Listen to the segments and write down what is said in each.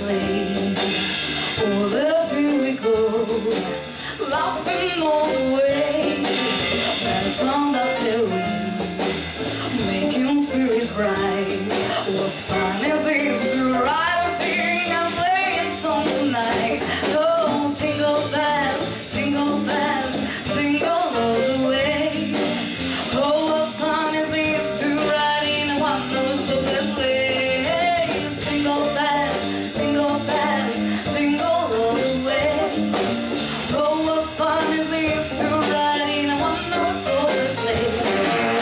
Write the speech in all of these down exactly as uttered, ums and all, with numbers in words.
sleigh. Oh, there we go, laughing all the way. And some that their wings, making spirit bright. What fun is it to ride and sing and play a song tonight? Oh, jingle bells, jingle bells, jingle all the way. Oh, what fun is it to ride in a one-horse open sleigh? Jingle bells, jingle bells, jingle all the way. Oh, what fun is it to ride in a one-horse open sleigh?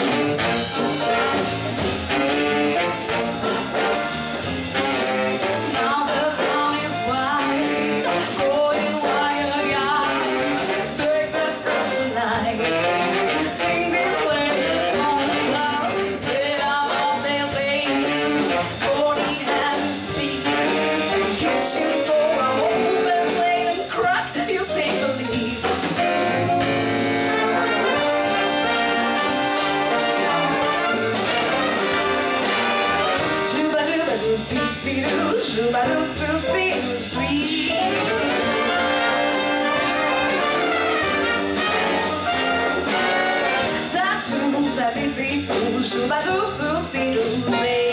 Now the ground is wide, going wire-yard. Take the girls tonight, sing this wedding song loud. Get out of their lane too, for the hand to speak. Kitchen for a open plate and crack, you take the lead. Shoo-ba-doo-ba-doo-dee-dee-doo, shoo-ba-doo-doo-dee-doo, sweet. Da-doo-da-dee-dee-doo, shoo-ba-doo-doo-dee-doo, say.